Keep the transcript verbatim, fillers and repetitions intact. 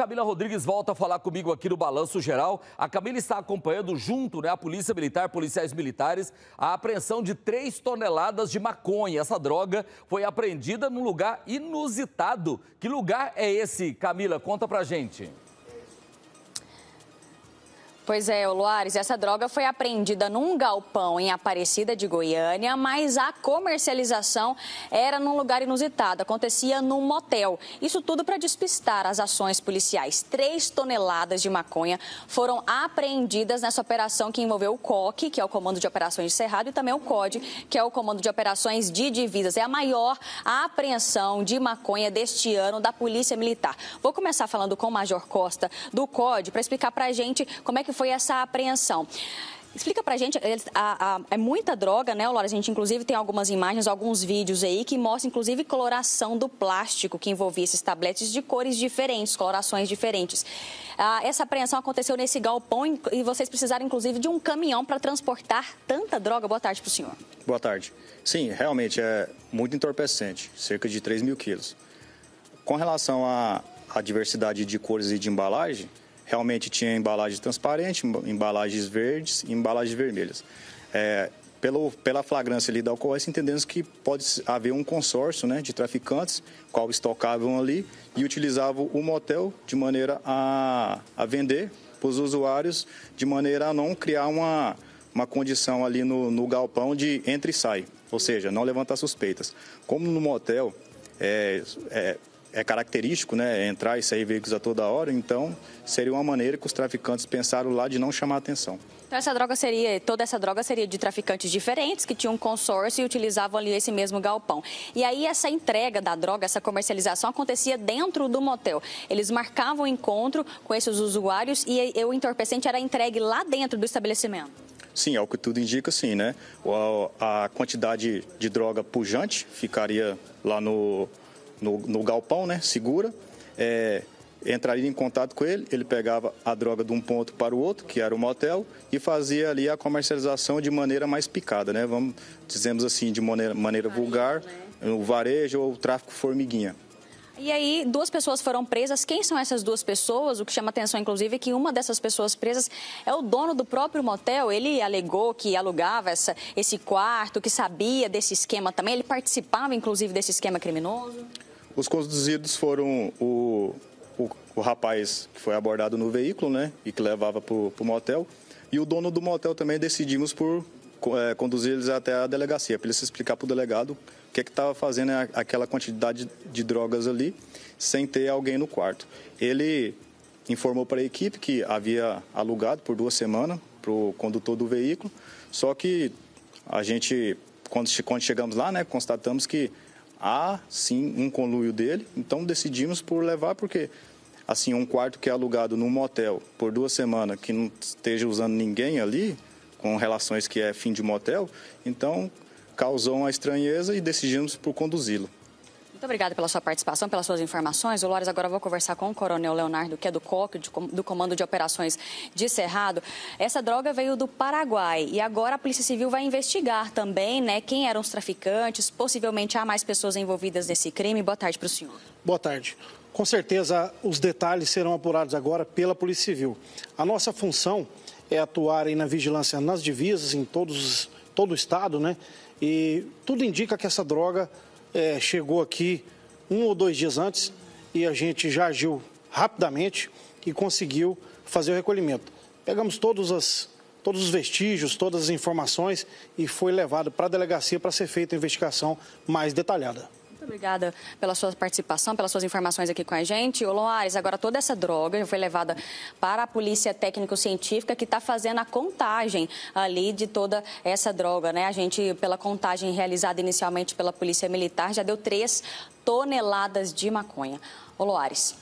Camila Rodrigues volta a falar comigo aqui no Balanço Geral. A Camila está acompanhando junto, né, a Polícia Militar, policiais militares, a apreensão de três toneladas de maconha. Essa droga foi apreendida num lugar inusitado. Que lugar é esse, Camila? Conta pra gente. Pois é, Loares, essa droga foi apreendida num galpão em Aparecida de Goiânia, mas a comercialização era num lugar inusitado, acontecia num motel. Isso tudo para despistar as ações policiais. Três toneladas de maconha foram apreendidas nessa operação que envolveu o C O C, que é o Comando de Operações de Cerrado, e também o C O D, que é o Comando de Operações de Divisas. É a maior apreensão de maconha deste ano da Polícia Militar. Vou começar falando com o Major Costa do C O D para explicar para a gente como é que foi essa apreensão. Explica pra gente, a, a, é muita droga, né, Laura? A gente, inclusive, tem algumas imagens, alguns vídeos aí que mostram, inclusive, coloração do plástico que envolvia esses tabletes de cores diferentes, colorações diferentes. Ah, essa apreensão aconteceu nesse galpão e vocês precisaram, inclusive, de um caminhão para transportar tanta droga. Boa tarde pro senhor. Boa tarde. Sim, realmente é muito entorpecente, cerca de três mil quilos. Com relação à, à diversidade de cores e de embalagem, realmente tinha embalagem transparente, embalagens verdes e embalagens vermelhas. É, pelo, pela flagrância ali da ocorrência, entendemos que pode haver um consórcio, né, de traficantes, qual estocavam ali e utilizavam o motel de maneira a, a vender para os usuários, de maneira a não criar uma, uma condição ali no, no galpão de entra e sai, ou seja, não levantar suspeitas. Como no motel é... é É característico, né, entrar e sair veículos a toda hora, então seria uma maneira que os traficantes pensaram lá de não chamar a atenção. Então essa droga seria, toda essa droga seria de traficantes diferentes que tinham um consórcio e utilizavam ali esse mesmo galpão. E aí essa entrega da droga, essa comercialização acontecia dentro do motel. Eles marcavam o encontro com esses usuários e o entorpecente era entregue lá dentro do estabelecimento. Sim, ao que tudo indica, sim, né? A quantidade de droga pujante ficaria lá no... No, no galpão, né, segura, é, entraria em contato com ele, ele pegava a droga de um ponto para o outro, que era o motel, e fazia ali a comercialização de maneira mais picada, né, vamos, dizemos assim, de maneira, maneira vulgar, né? O varejo ou o tráfico formiguinha. E aí, duas pessoas foram presas. Quem são essas duas pessoas? O que chama atenção, inclusive, é que uma dessas pessoas presas é o dono do próprio motel. Ele alegou que alugava essa, esse quarto, que sabia desse esquema também. Ele participava, inclusive, desse esquema criminoso. Os conduzidos foram o, o, o rapaz que foi abordado no veículo, né, e que levava para o motel, e o dono do motel também. Decidimos por é, conduzir eles até a delegacia, para ele se explicar para o delegado o que é que estava fazendo aquela quantidade de drogas ali, sem ter alguém no quarto. Ele informou para a equipe que havia alugado por duas semanas para o condutor do veículo, só que a gente, quando, quando chegamos lá, né, constatamos que há, sim, um conluio dele, então decidimos por levar, porque, assim, um quarto que é alugado num motel por duas semanas, que não esteja usando ninguém ali, com relações que é fim de motel, então causou uma estranheza e decidimos por conduzi-lo. Muito obrigada pela sua participação, pelas suas informações. O Loares, agora eu vou conversar com o Coronel Leonardo, que é do C O C, do Comando de Operações de Cerrado. Essa droga veio do Paraguai e agora a Polícia Civil vai investigar também, né, quem eram os traficantes. Possivelmente há mais pessoas envolvidas nesse crime. Boa tarde para o senhor. Boa tarde. Com certeza os detalhes serão apurados agora pela Polícia Civil. A nossa função é atuar aí na vigilância nas divisas, em todos, todo o estado, né? E tudo indica que essa droga É, chegou aqui um ou dois dias antes e a gente já agiu rapidamente e conseguiu fazer o recolhimento. Pegamos todos, as, todos os vestígios, todas as informações e foi levado para a delegacia para ser feita a investigação mais detalhada. Muito obrigada pela sua participação, pelas suas informações aqui com a gente. Ô, Loares, agora toda essa droga já foi levada para a Polícia Técnico-Científica, que está fazendo a contagem ali de toda essa droga, né? A gente, pela contagem realizada inicialmente pela Polícia Militar, já deu três toneladas de maconha. Ô, Loares.